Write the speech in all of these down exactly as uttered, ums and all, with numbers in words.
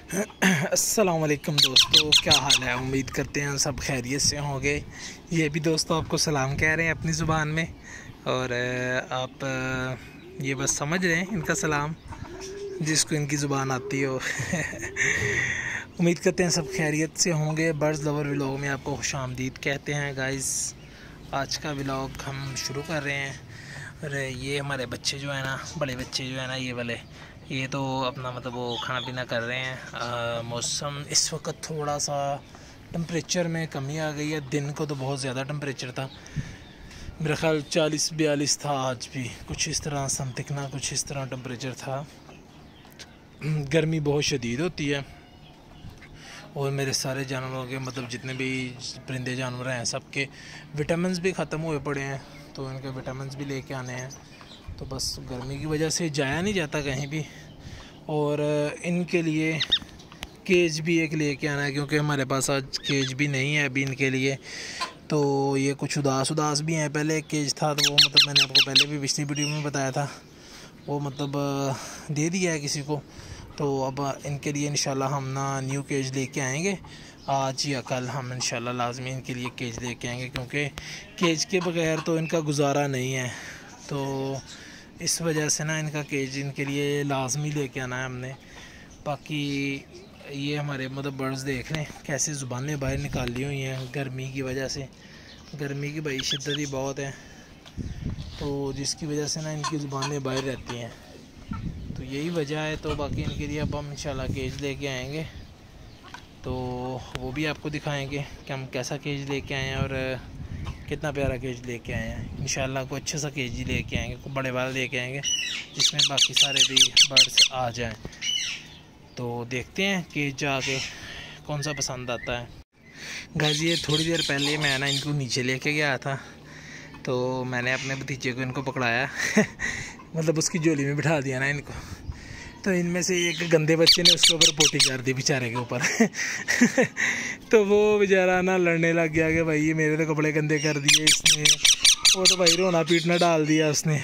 अस्सलाम वालेकुम दोस्तों, क्या हाल है। उम्मीद करते हैं सब खैरियत से होंगे। ये भी दोस्तों आपको सलाम कह रहे हैं अपनी ज़ुबान में, और आप ये बस समझ रहे हैं इनका सलाम जिसको इनकी ज़ुबान आती हो। उम्मीद करते हैं सब खैरियत से होंगे। बर्ड्स लवर व्लॉग में आपको खुशामदीद कहते हैं गाइस। आज का व्लॉग हम शुरू कर रहे हैं। और ये हमारे बच्चे जो है ना, बड़े बच्चे जो है ना, ये वाले, ये तो अपना मतलब वो खाना पीना कर रहे हैं। मौसम इस वक्त थोड़ा सा टेम्परेचर में कमी आ गई है। दिन को तो बहुत ज़्यादा टेम्परेचर था, मेरा ख्याल चालीस बयालीस था। आज भी कुछ इस तरह समथिंग ना कुछ इस तरह टेम्परेचर था। गर्मी बहुत शदीद होती है, और मेरे सारे जानवरों के मतलब जितने भी परिंदे जानवर हैं सबके विटामिन्स भी ख़त्म हुए पड़े हैं, तो इनके विटामिन्स भी लेके आने हैं। तो बस गर्मी की वजह से जाया नहीं जाता कहीं भी। और इनके लिए केज भी एक लेके आना है, क्योंकि हमारे पास आज केज भी नहीं है अभी इनके लिए। तो ये कुछ उदास उदास भी हैं। पहले एक केज था, तो वो मतलब मैंने आपको पहले भी पिछली वीडियो में बताया था, वो मतलब दे दिया है किसी को। तो अब इनके लिए इंशाल्लाह हम ना न्यू केज लेके आएंगे। आज या कल हम इंशाल्लाह लाजमी इनके लिए केज लेके आएंगे, क्योंकि केज के बगैर तो इनका गुजारा नहीं है। तो इस वजह से ना इनका केज इनके लिए लाजमी लेके आना है हमने। बाकी ये हमारे मतलब बर्ड्स देख लें कैसे ज़ुबानें बाहर निकाल ली हुई हैं गर्मी की वजह से। गर्मी की भाई शिद्दत ही बहुत है, तो जिसकी वजह से ना इनकी ज़ुबानें बाहर रहती हैं। तो यही वजह है। तो बाकी इनके लिए अब हम इंशाल्लाह केज लेके आएंगे, तो वो भी आपको दिखाएंगे कि हम कैसा केज लेके आए हैं और कितना प्यारा केज लेके आए हैं। इंशाल्लाह कोई अच्छा सा केज ही लेके आएंगे, कोई बड़े वाला लेके आएंगे जिसमें बाकी सारे भी बर्ड्स आ जाएं। तो देखते हैं केज जाके कौन सा पसंद आता है। गाजी ये थोड़ी देर पहले मैं ना इनको नीचे लेके गया था, तो मैंने अपने भतीजे को इनको पकड़ाया मतलब उसकी झोली में बिठा दिया ना इनको। तो इनमें से एक गंदे बच्चे ने उसके ऊपर पोटी कर दी बेचारे के ऊपर। तो वो बेचारा ना लड़ने लग गया कि भाई ये मेरे तो कपड़े गंदे कर दिए इसने। वो तो भाई रोना पीटना डाल दिया उसने।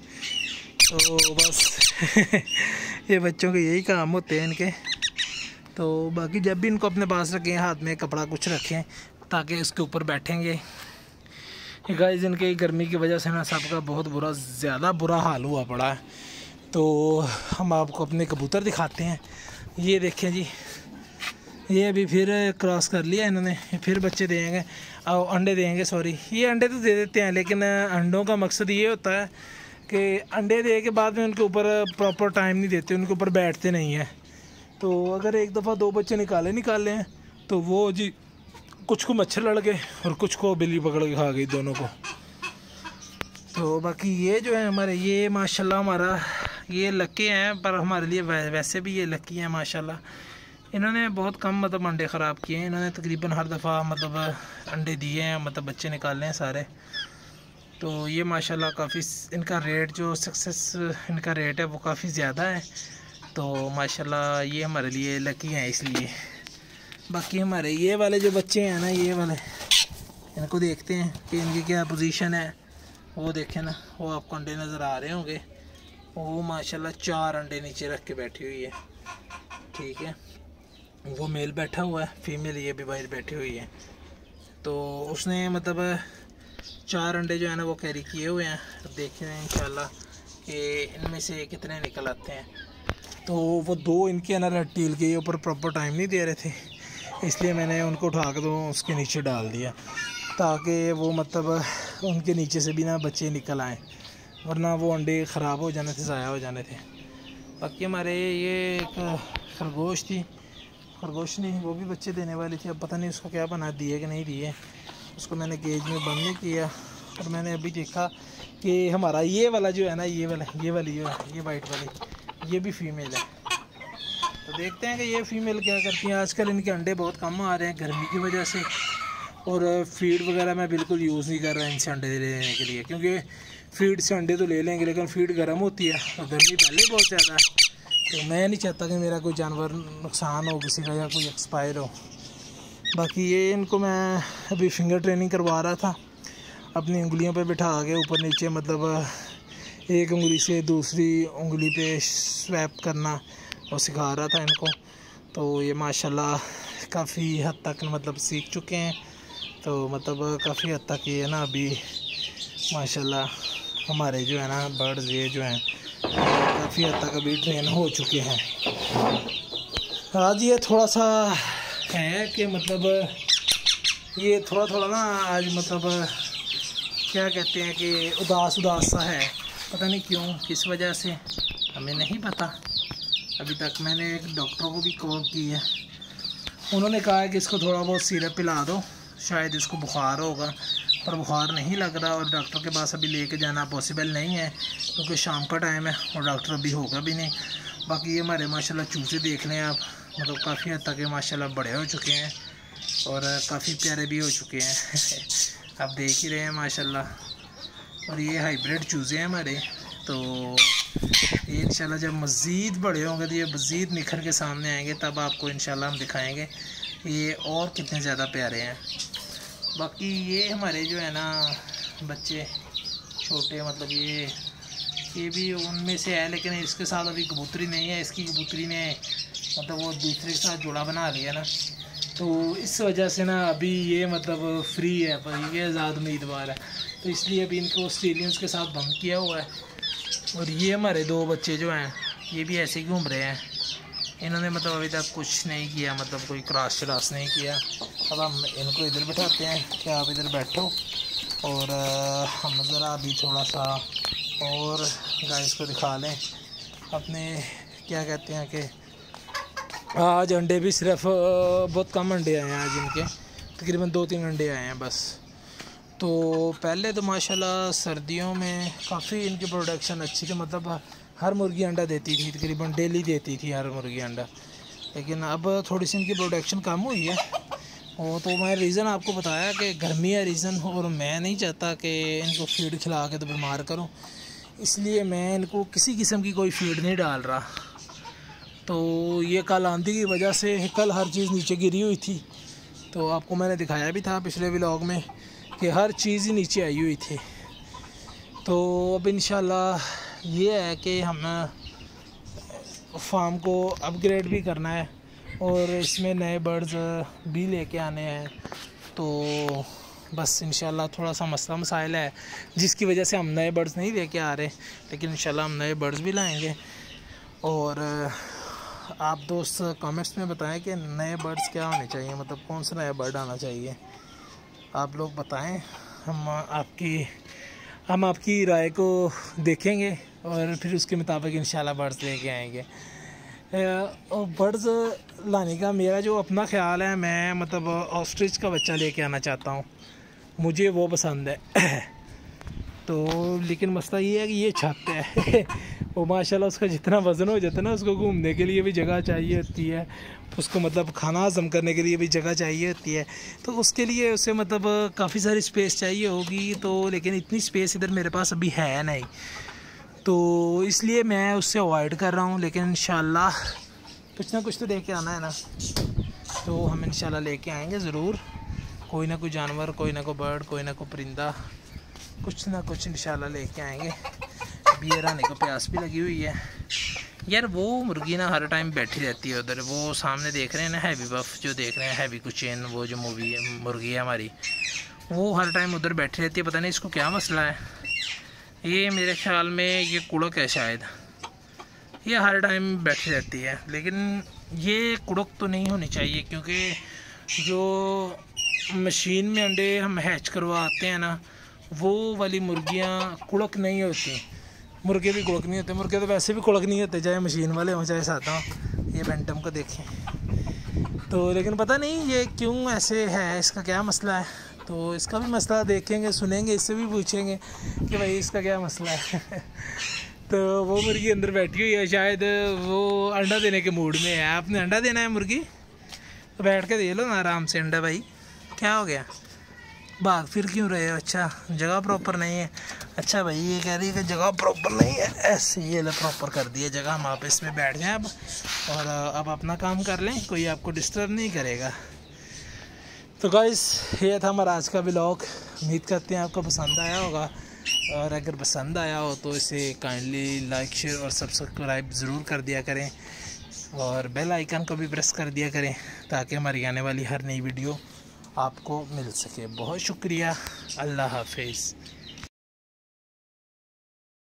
तो बस ये बच्चों के यही काम होते हैं इनके। तो बाकी जब भी इनको अपने पास रखें, हाथ में कपड़ा कुछ रखें ताकि इसके ऊपर बैठेंगे। गाइस इनके गर्मी की वजह से ना सबका बहुत बुरा ज़्यादा बुरा हाल हुआ पड़ा है। तो हम आपको अपने कबूतर दिखाते हैं। ये देखें जी, ये अभी फिर क्रॉस कर लिया इन्होंने, फिर बच्चे देंगे और अंडे देंगे। सॉरी, ये अंडे तो दे देते हैं, लेकिन अंडों का मकसद ये होता है कि अंडे दे के बाद में उनके ऊपर प्रॉपर टाइम नहीं देते, उनके ऊपर बैठते नहीं हैं। तो अगर एक दफ़ा दो बच्चे निकाले निकाले हैं तो वो जी कुछ को मच्छर लड़ गए और कुछ को बिल्ली पकड़ के खा गई, दोनों को। तो बाकी ये जो है हमारे, ये माशाल्लाह हमारा ये लकी हैं, पर हमारे लिए वैसे भी ये लकी हैं माशाल्लाह। इन्होंने बहुत कम मतलब अंडे ख़राब किए हैं। इन्होंने तकरीबन हर दफ़ा मतलब अंडे दिए हैं, मतलब बच्चे निकाले हैं सारे। तो ये माशाल्लाह काफ़ी इनका रेट जो सक्सेस इनका रेट है वो काफ़ी ज़्यादा है। तो माशाल्लाह ये हमारे लिए लकी हैं इसलिए। बाकी हमारे ये वाले जो बच्चे हैं ना, ये वाले, इनको देखते हैं कि इनकी क्या पोजीशन है। वो देखें ना, वो आपको अंडे नज़र आ रहे होंगे। वो माशाल्लाह चार अंडे नीचे रख के बैठी हुई है, ठीक है। वो मेल बैठा हुआ है, फीमेल ये भी बाहर बैठी हुई है। तो उसने मतलब चार अंडे जो है ना वो कैरी किए हुए हैं। देखते हैं इंशाल्लाह कि इनमें से कितने निकल आते हैं। तो वो दो इनके ना टील के ऊपर प्रॉपर टाइम नहीं दे रहे थे, इसलिए मैंने उनको उठा कर तो उसके नीचे डाल दिया, ताकि वो मतलब उनके नीचे से भी ना बच्चे निकल आएँ, वरना वो अंडे ख़राब हो जाने थे, ज़ाया हो जाने थे। बाकी हमारे ये एक खरगोश थी, खरगोश नहीं, वो भी बच्चे देने वाली थी। अब पता नहीं उसको क्या बना दिए कि नहीं दिए। उसको मैंने केज में बंद नहीं किया, और मैंने अभी देखा कि हमारा ये वाला जो है ना, ये वाला ये वाली जो है, ये वाइट वाली, ये भी फीमेल है। तो देखते हैं कि ये फ़ीमेल क्या करती हैं। आजकल इनके अंडे बहुत कम आ रहे हैं गर्मी की वजह से, और फीड वगैरह मैं बिल्कुल यूज़ नहीं कर रहा इनसे अंडे लेने के लिए, क्योंकि फीड से अंडे तो ले लेंगे लेकिन फीड गर्म होती है और गर्मी पहले ही बहुत ज़्यादा है। तो मैं नहीं चाहता कि मेरा कोई जानवर नुकसान हो किसी का या कोई एक्सपायर हो। बाकी ये इनको मैं अभी फिंगर ट्रेनिंग करवा रहा था, अपनी उंगलियों पे बिठा के ऊपर नीचे, मतलब एक उंगली से दूसरी उंगली पे स्वैप करना और सिखा रहा था इनको। तो ये माशाल्लाह काफ़ी हद तक मतलब सीख चुके हैं। तो मतलब काफ़ी हद तक ये ना अभी माशाल्लाह हमारे जो है ना बर्ड्स ये जो हैं काफ़ी हद तक अभी ट्रेन हो चुके हैं। आज ये थोड़ा सा है कि मतलब ये थोड़ा थोड़ा ना आज मतलब क्या कहते हैं कि उदास उदास सा है, पता नहीं क्यों, किस वजह से हमें नहीं पता। अभी तक मैंने एक डॉक्टर को भी कॉल की है, उन्होंने कहा है कि इसको थोड़ा बहुत सिरप पिला दो, शायद इसको बुखार होगा, पर बुखार नहीं लग रहा और डॉक्टर के पास अभी लेके जाना पॉसिबल नहीं है क्योंकि शाम का टाइम है और डॉक्टर अभी होगा भी नहीं। बाकी ये हमारे माशाल्लाह चूचे देख लें आप, मतलब काफ़ी हद तक माशाल्लाह बड़े हो चुके हैं और काफ़ी प्यारे भी हो चुके हैं आप देख ही रहे हैं माशाल्लाह। और ये हाइब्रिड चूज़े हैं हमारे, तो ये इंशाल्लाह जब मज़ीद बड़े होंगे तो ये मज़ीद निखर के सामने आएंगे, तब आपको इंशाल्लाह हम दिखाएंगे ये और कितने ज़्यादा प्यारे हैं। बाकी ये हमारे जो है ना बच्चे छोटे, मतलब ये ये भी उनमें से है, लेकिन इसके साथ अभी कबूतरी नहीं है। इसकी कबूतरी ने मतलब वो दूसरे के साथ जोड़ा बना लिया ना, तो इस वजह से ना अभी ये मतलब फ्री है, पर ये आज़ाद उम्मीदवार है, तो इसलिए अभी इनको ऑस्ट्रेलियंस के साथ बंद किया हुआ है। और ये हमारे दो बच्चे जो हैं ये भी ऐसे ही घूम रहे हैं, इन्होंने मतलब अभी तक कुछ नहीं किया, मतलब कोई क्रॉस क्रॉस नहीं किया। अब हम इनको इधर बैठाते हैं कि आप इधर बैठो और हम ज़रा अभी थोड़ा सा और गाइस को दिखा लें अपने, क्या कहते हैं कि आज अंडे भी सिर्फ बहुत कम अंडे आए हैं आज इनके, तकरीबन दो तीन अंडे आए हैं बस। तो पहले तो माशाल्लाह सर्दियों में काफ़ी इनकी प्रोडक्शन अच्छी थी, मतलब हर मुर्गी अंडा देती थी, तकरीबन डेली देती थी हर मुर्गी अंडा, लेकिन अब थोड़ी सी इनकी प्रोडक्शन कम हुई है। और तो मैं रीज़न आपको बताया कि गर्मी है रीज़न, और मैं नहीं चाहता कि इनको फीड खिला के तो बीमार करूं, इसलिए मैं इनको किसी किस्म की कोई फीड नहीं डाल रहा। तो ये कल आंधी की वजह से कल हर चीज़ नीचे गिरी हुई थी, तो आपको मैंने दिखाया भी था पिछले व्लॉग में कि हर चीज़ ही नीचे आई हुई थी। तो अब इंशाल्लाह ये है कि हम फार्म को अपग्रेड भी करना है और इसमें नए बर्ड्स भी लेके आने हैं, तो बस इंशाल्लाह थोड़ा सा मसला मसाइल है जिसकी वजह से हम नए बर्ड्स नहीं लेके आ रहे, लेकिन इंशाल्लाह हम नए बर्ड्स भी लाएंगे। और आप दोस्त कमेंट्स में बताएं कि नए बर्ड्स क्या होने चाहिए, मतलब कौन सा नया बर्ड आना चाहिए, आप लोग बताएं, हम आपकी हम आपकी राय को देखेंगे और फिर उसके मुताबिक इंशाल्लाह बर्ड्स लेके आएंगे। और बर्ड्स लाने का मेरा जो अपना ख्याल है, मैं मतलब ऑस्ट्रिच का बच्चा लेके आना चाहता हूँ, मुझे वो पसंद है। तो लेकिन मसला ये है कि ये छत है वो माशाल्लाह उसका जितना वज़न हो जाता है ना, उसको घूमने के लिए भी जगह चाहिए होती है, उसको मतलब खाना हज़म करने के लिए भी जगह चाहिए होती है, तो उसके लिए उसे मतलब काफ़ी सारी स्पेस चाहिए होगी। तो लेकिन इतनी स्पेस इधर मेरे पास अभी है नहीं, तो इसलिए मैं उससे अवॉइड कर रहा हूँ। लेकिन इंशाल्लाह कुछ ना कुछ तो लेके आना है ना, तो हम इंशाल्लाह लेके आएंगे ज़रूर, कोई ना कोई जानवर, कोई ना कोई बर्ड, कोई ना कोई परिंदा, कुछ ना कुछ इंशाल्लाह लेके आएंगे। अभी ये रहने को प्यास भी लगी हुई है यार। वो मुर्गी ना हर टाइम बैठी रहती है उधर, वो सामने देख रहे हैं ना हैवी बफ जो देख रहे हैं, हैवी कुचेन, वो जो मूवी है मुर्गी है हमारी, वो हर टाइम उधर बैठी रहती है, पता नहीं इसको क्या मसला है। ये मेरे ख्याल में ये कुड़क है शायद, ये हर टाइम बैठी रहती है, लेकिन ये कुड़क तो नहीं होनी चाहिए क्योंकि जो मशीन में अंडे हम हैच करवाते हैं ना, वो वाली मुर्गियाँ कुड़क नहीं होती, मुर्गे भी कुड़क नहीं होते, मुर्गे तो वैसे भी कुड़क नहीं होते चाहे मशीन वाले हों चाहे सादा हों। ये बेंटम को देखें तो, लेकिन पता नहीं ये क्यों ऐसे है, इसका क्या मसला है, तो इसका भी मसला देखेंगे, सुनेंगे, इससे भी पूछेंगे कि भाई इसका क्या मसला है। तो वो मुर्गी अंदर बैठी हुई है, शायद वो अंडा देने के मूड में है। आपने अंडा देना है मुर्गी, तो बैठ के दे लो ना आराम से अंडा। भाई क्या हो गया, भाग फिर क्यों रहे हो? अच्छा जगह प्रॉपर नहीं है, अच्छा भाई ये कह रही है कि जगह प्रॉपर नहीं है, ऐसे ये ले प्रॉपर कर दिया जगह, हम आप इसमें बैठ जाएं अब और अब अपना काम कर लें, कोई आपको डिस्टर्ब नहीं करेगा। तो गाइस ये था हमारा आज का व्लॉग, उम्मीद करते हैं आपको पसंद आया होगा, और अगर पसंद आया हो तो इसे काइंडली लाइक शेयर और सब्सक्राइब ज़रूर कर दिया करें। और बेल आइकन को भी प्रेस कर दिया करें ताकि हमारी आने वाली हर नई वीडियो आपको मिल सके। बहुत शुक्रिया। अल्लाह हाफिज़।